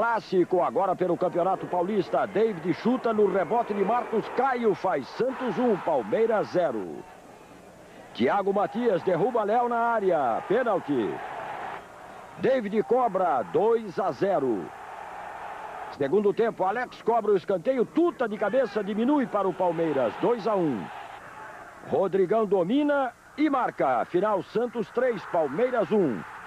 Clássico agora pelo Campeonato Paulista. David chuta no rebote de Marcos Caio. Faz Santos 1, Palmeiras 0. Thiago Matias derruba Léo na área. Pênalti. David cobra 2-0. Segundo tempo, Alex cobra o escanteio. Tuta de cabeça diminui para o Palmeiras. 2-1. Rodrigão domina e marca. Final Santos 3, Palmeiras 1.